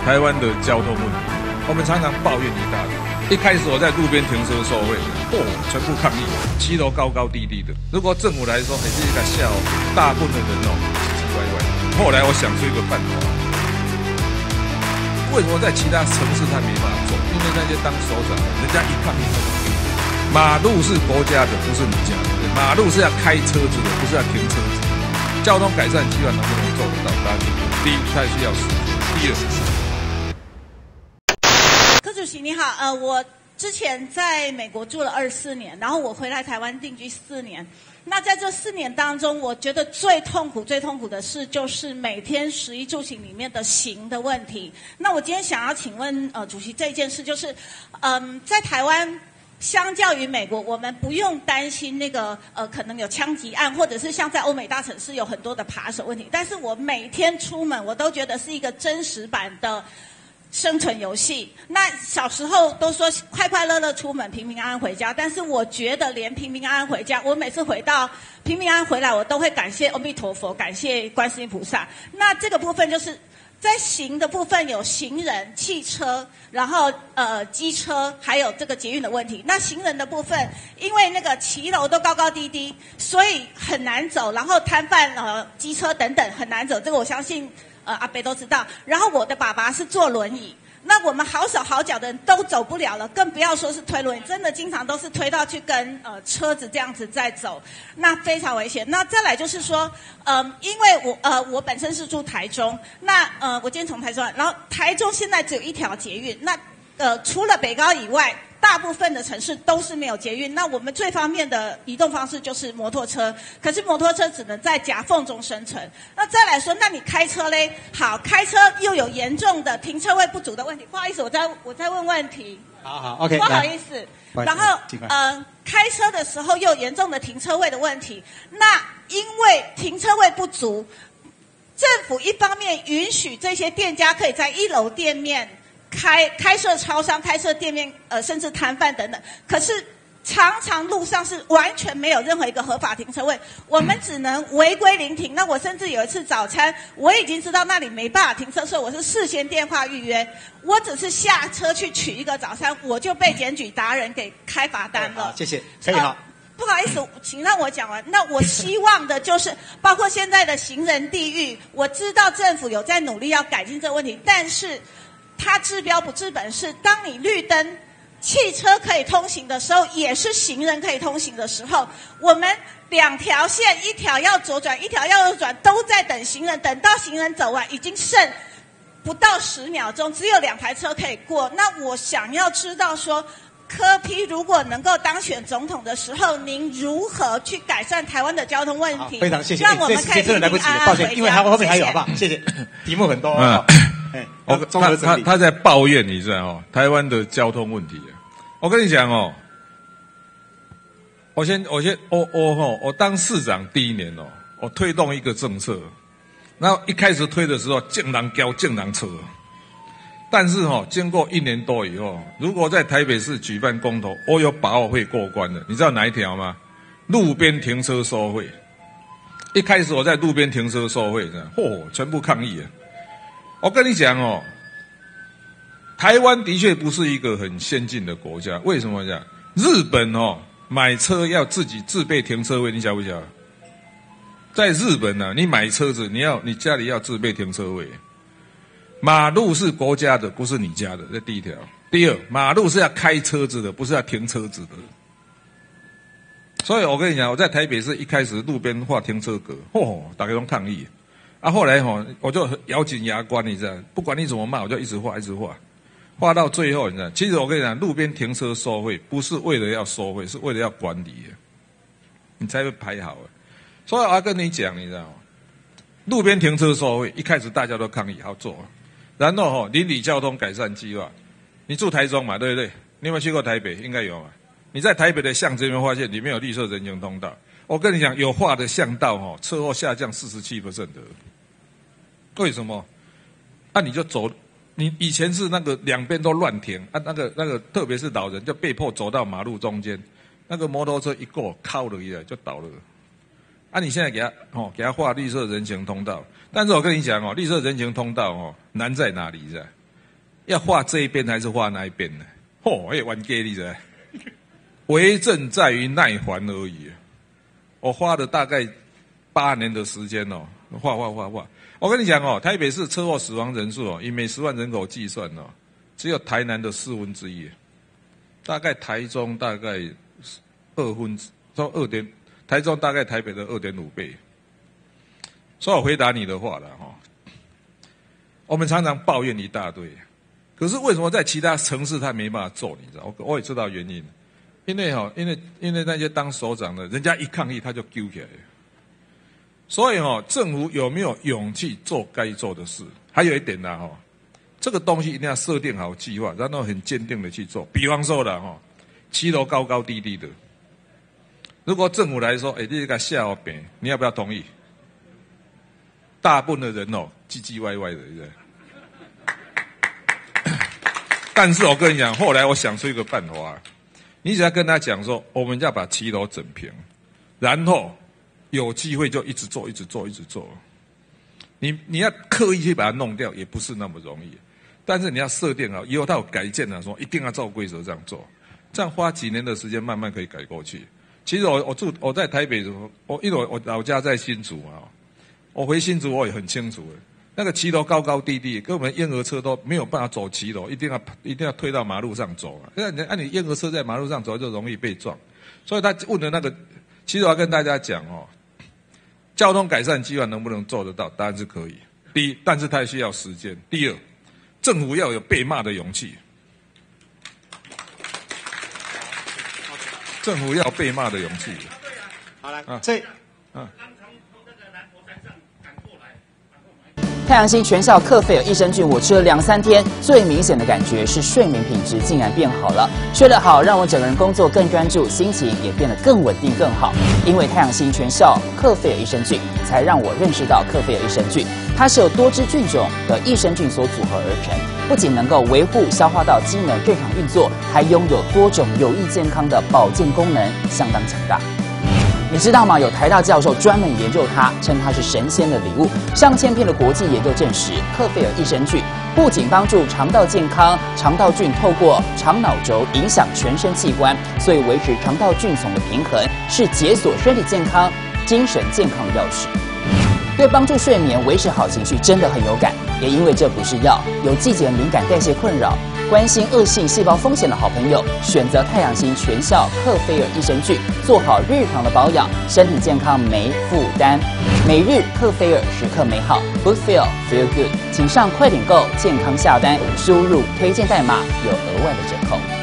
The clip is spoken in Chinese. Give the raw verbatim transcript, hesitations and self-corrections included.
台湾的交通问题，我们常常抱怨一大堆。一开始我在路边停车收费，哦，全部抗议，骑楼高高低低的。如果政府来说，还是一个笑，大部分的人哦，唧唧歪歪。后来我想出一个办法，为什么在其他城市他没办法做？因为那些当首长的，人家一抗议，马路是国家的，不是你家的。马路是要开车子的，不是要停车子。交通改善计划能不能做得到？大家第一，它需要时间；第二。 柯主席你好，呃，我之前在美国住了二十四年，然后我回来台湾定居四年。那在这四年当中，我觉得最痛苦、最痛苦的事就是每天食衣住行里面的行的问题。那我今天想要请问呃主席这一件事，就是，嗯，在台湾。相较于美国，我们不用担心那个呃可能有枪击案，或者是像在欧美大城市有很多的扒手问题。但是我每天出门，我都觉得是一个真实版的生存游戏。那小时候都说快快乐乐出门，平平安安回家。但是我觉得连平平安安回家，我每次回到平平安安回来，我都会感谢阿弥陀佛，感谢观世音菩萨。那这个部分就是。在行的部分有行人、汽车，然后呃机车，还有这个捷运的问题。那行人的部分，因为那个骑楼都高高低低，所以很难走。然后摊贩、呃机车等等很难走，这个我相信呃阿伯都知道。然后我的爸爸是坐轮椅。那我们好手好脚的人都走不了了，更不要说是推轮椅，真的经常都是推到去跟呃车子这样子在走，那非常危险。那再来就是说，呃，因为我呃我本身是住台中，那呃我今天从台中来，然后台中现在只有一条捷运，那呃除了北高以外。大部分的城市都是没有捷运，那我们最方便的移动方式就是摩托车，可是摩托车只能在夹缝中生存。那再来说，那你开车嘞？好，开车又有严重的停车位不足的问题。不好意思，我再我再问问题。 好好 ，OK， 不好意思。然后呃，开车的时候又有严重的停车位的问题。那因为停车位不足，政府一方面允许这些店家可以在一楼店面。开开设超商、开设店面，呃，甚至摊贩等等。可是常常路上是完全没有任何一个合法停车位，我们只能违规临停。那我甚至有一次早餐，我已经知道那里没办法停车，所以我是事先电话预约。我只是下车去取一个早餐，我就被检举达人给开罚单了。 好，谢谢，可以好。呃不好意思，请让我讲完。那我希望的就是，包括现在的行人地狱，我知道政府有在努力要改进这个问题，但是。它治标不治本，是当你绿灯，汽车可以通行的时候，也是行人可以通行的时候。我们两条线，一条要左转，一条要右转，都在等行人，等到行人走完，已经剩不到十秒钟，只有两台车可以过。那我想要知道说，柯 P 如果能够当选总统的时候，您如何去改善台湾的交通问题？ 非常谢谢。 让我们可以真的来不及了，抱歉，因为还后面还有，好不好？谢谢。题目很多。嗯。 哎，我他他他在抱怨，你知道哦，台湾的交通问题。我跟你讲哦，我先我先我我吼，我当市长第一年哦，我推动一个政策，然后一开始推的时候，竟然交竟然车，但是哈、哦，经过一年多以后，如果在台北市举办公投，我有把握会过关的。你知道哪一条吗？路边停车收费。一开始我在路边停车收费，嚯、哦，全部抗议了。我跟你讲哦，台湾的确不是一个很先进的国家。为什么讲？日本哦，买车要自己自备停车位，你晓不晓得？在日本呢、啊，你买车子，你要你家里要自备停车位。马路是国家的，不是你家的，这第一条。第二，马路是要开车子的，不是要停车子的。所以我跟你讲，我在台北市一开始路边画停车格，嚯、哦，大家都抗议。啊，后来吼、哦，我就咬紧牙关，你知道，不管你怎么骂，我就一直画，一直画，画到最后，你知道，其实我跟你讲，路边停车收费不是为了要收费，是为了要管理的，你才会排好。所以我要跟你讲，你知道吗？路边停车收费一开始大家都抗议，好做，然后吼、哦，邻里交通改善计划，你住台中嘛，对不对？你有没有去过台北？应该有嘛。你在台北的巷子有没有发现里面有绿色人行通道？我跟你讲，有画的巷道吼、哦，车祸下降四十七 percent 的。为什么？那、啊、你就走，你以前是那个两边都乱停啊，那个那个，特别是老人就被迫走到马路中间，那个摩托车一过靠了一下就倒了。啊，你现在给他哦，给他画绿色人行通道，但是我跟你讲哦，绿色人行通道哦难在哪里？是吧？ 要画这一边还是画那一边呢？嚯、哦，哎，玩给你的，为政在于耐烦而已。我花了大概八年的时间哦，画画画画。我跟你讲哦，台北市车祸死亡人数哦，以每十万人口计算哦，只有台南的四分之一，大概台中大概二分之，说二点，台中大概台北的二点五倍。所以我回答你的话了哈，我们常常抱怨一大堆，可是为什么在其他城市他没办法做？你知道，我我也知道原因，因为哈，因为因为那些当首长的，人家一抗议他就揪起来了。所以哦，政府有没有勇气做该做的事？还有一点呢，哈，这个东西一定要设定好计划，然后很坚定的去做。比方说了哈，七楼高高低低的，如果政府来说，哎，你这个下好扁，你要不要同意？大部分的人哦，唧唧歪歪的，对不对？但是我跟你讲，后来我想出一个办法，你只要跟他讲说，我们要把七楼整平，然后有机会就一直做，一直做，一直做。你你要刻意去把它弄掉，也不是那么容易。但是你要设定好，以后他有改建的说，一定要照规则这样做，这样花几年的时间，慢慢可以改过去。其实我我住我在台北的时候，我因为我我老家在新竹啊，我回新竹我也很清楚的，那个骑楼高高低低，跟我们婴儿车都没有办法走骑楼，一定要一定要推到马路上走啊。那你按你婴儿车在马路上走就容易被撞，所以他问的那个，其实我要跟大家讲哦。交通改善计划能不能做得到？当然是可以。第一，但是它需要时间。第二，政府要有被骂的勇气。政府要被骂的勇气。 好来，啊，这，啊。 太阳星全效克菲尔益生菌，我吃了两三天，最明显的感觉是睡眠品质竟然变好了。睡得好，让我整个人工作更专注，心情也变得更稳定更好。因为太阳星全效克菲尔益生菌，才让我认识到克菲尔益生菌，它是由多支菌种的益生菌所组合而成，不仅能够维护消化道机能正常运作，还拥有多种有益健康的保健功能，相当强大。你知道吗？有台大教授专门研究它，称它是神仙的礼物。上千篇的国际研究证实，克菲尔益生菌不仅帮助肠道健康，肠道菌透过肠脑轴影响全身器官，所以维持肠道菌丛的平衡是解锁身体健康、精神健康的钥匙。对帮助睡眠、维持好情绪真的很有感。也因为这不是药，有季节敏感、代谢困扰、关心恶性细胞风险的好朋友，选择太阳星全效克菲尔益生菌，做好日常的保养，身体健康没负担。每日克菲尔，时刻美好 ，Good Feel Feel Good， 请上快点购健康下单，输入推荐代码有额外的折扣。